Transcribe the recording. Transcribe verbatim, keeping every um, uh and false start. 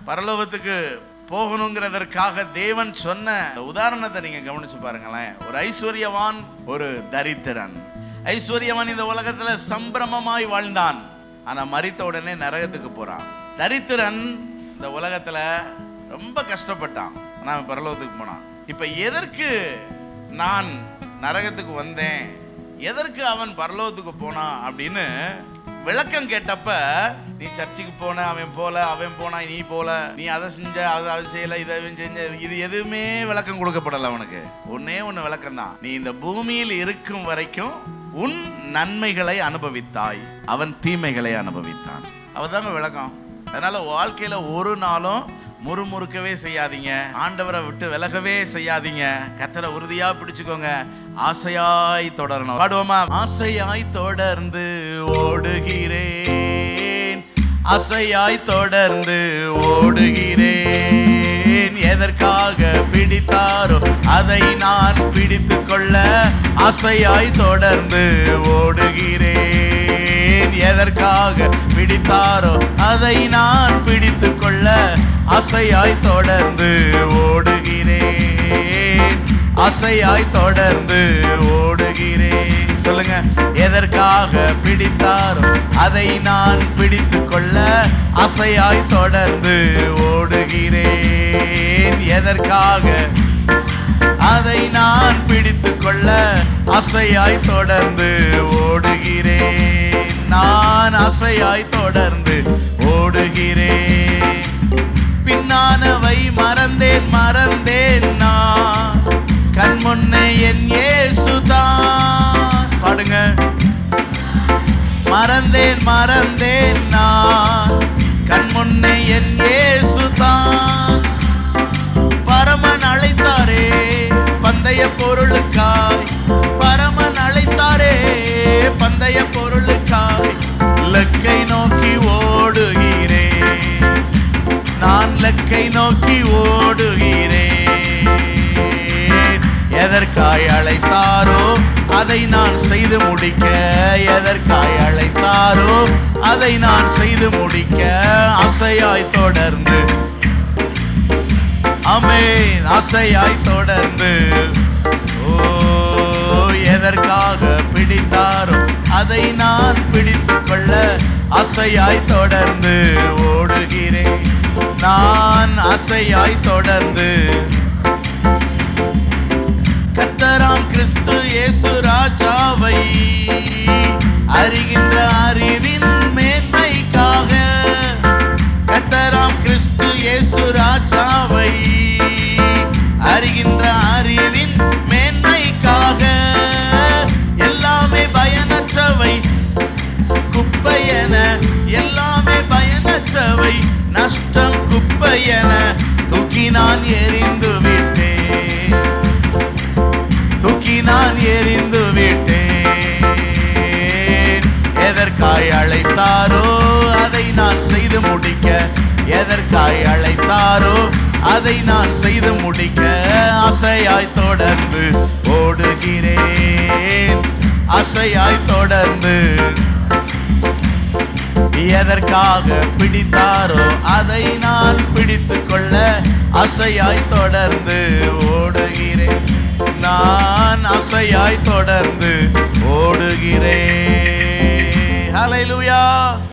பரலோகத்துக்கு போகணுங்கிறதற்காக தேவன் சொன்ன உதாரணத்தை நீங்க கவனிச்சு பாருங்களேன். ஒரு ஐஸ்வர்யவான், ஒரு தரித்திரன். ஐஸ்வர்யவான் இந்த உலகத்துல சம்பிரமமாய் வாழ்ந்தான், ஆனா மரித்த உடனே நரகத்துக்கு போறான். தரித்திரன் இந்த உலகத்துல ரொம்ப கஷ்டப்பட்டான், ஆனா பரலோகத்துக்கு போனான். இப்ப எதற்கு நான் நரகத்துக்கு வந்தேன், எதற்கு அவன் பரலோகத்துக்கு போனான் அப்படின்னு விளக்கம் கேட்டப்ப, நீ சர்ச்சுக்கு போன, அவன் போல, அவன் போனா, நீ போல, நீ அதை செஞ்ச, அதை அவன் செய்யல, இதை செஞ்ச, இது எதுவுமே விளக்கம் கொடுக்கப்படல அவனுக்கு. ஒன்னே ஒன்னு விளக்கம் தான், நீ இந்த பூமியில் இருக்கும் வரைக்கும் உன் நன்மைகளை அனுபவித்தாய், அவன் தீமைகளை அனுபவித்தான். அவதாங்க விளக்கம். அதனால வாழ்க்கையில ஒரு நாளும் முறுமுறுக்கவே செய்யாதீங்க, ஆண்டவரை விட்டு விலகவே செய்யாதீங்க. கர்த்தரை உறுதியா பிடிச்சுக்கோங்க, ஆசையாய் தொடரணும். பாடுவோமா? ஆசையாய் தொடர்ந்து ஓடுகிறேன், ஆசையாய் தொடர்ந்து ஓடுகிறேன், எதற்காக பிடித்தாரோ அதை நான் பிடித்து கொள்ள ஆசையாய் தொடர்ந்து ஓடுகிறேன், எதற்காக பிடித்தாரோ அதை நான் பிடித்து கொள்ள ஆசையாய் தொடர்ந்து ஓடுகிறேன், ஆசையாய் தொடர்ந்து ஓடுகிறேன். சொல்லுங்க, எதற்காக பிடித்தாரோ அதை நான் பிடித்து கொள்ள ஆசையாய் தொடர்ந்து ஓடுகிறேன், எதற்காக அதை நான் பிடித்து கொள்ள ஆசையாய் தொடர்ந்து ஓடுகிறேன். நான் ஆசையாய் தொடர்ந்து ஓடுகிறேன், பின்னானவை மறந்தேன் மறந்தேன் நான், கண் முன்னே என் இயேசுதான். பாடுங்க. மறந்தேன் மறந்தேன் நான், கண் முன்னே என் இயேசுதான். பரமன் அழைத்தாரே பந்தய பொருளுக்காய், பரமன் அழைத்தாரே பந்தய பொருளுக்காய், லக்கை நோக்கி ஓடுகிறேன், நான் லக்கை நோக்கி ஓடுகிறேன், எதற்காய் அழைத்தாரோ அதை நான் செய்து முடிக்க, எதற்காய் அழைத்தாரோ அதை நான் செய்து முடிக்க ஆசையாய் தொடர்ந்து, ஆமென், ஆசையாய் தொடர்ந்து. ஓ, எதற்காக பிடித்தாரோ அதை நான் பிடித்து கொள்ள ஆசையாய் தொடர்ந்து ஓடுகிறேன், நான் ஆசையாய் தொடர்ந்து. கர்த்தராம் கிறிஸ்து இயேசு ராஜாவை அறிகின்ற அறிவின் மேன்மைக்காக, கர்த்தராம் கிறிஸ்து இயேசு ராஜாவை அறிகின்ற அறிவின் மேன்மைக்காக, எல்லாமே பயனற்றவை குப்பையென, எல்லாமே பயனற்றவை நஷ்டம் குப்பையென தூக்கி நான் எறிந்து விட்டேன், தூக்கி நான் எறிந்து விட்டேன், எதற்காய் அழைத்தாரோ அதை நான் செய்து முடிக்க, எதற்காய் அழைத்தாரோ அதை நான் செய்து முடிக்க ஆசையாய் தொடர்ந்து ஓடுகிறேன், ஆசையாய் தொடர்ந்து. எதற்காக பிடித்தாரோ அதை நான் பிடித்து கொள்ள ஆசையாய் தொடர்ந்து ஓடுகிறேன், நான் ஆசையாய் தொடர்ந்து ஓடுகிறேன். ஹல்லேலூயா.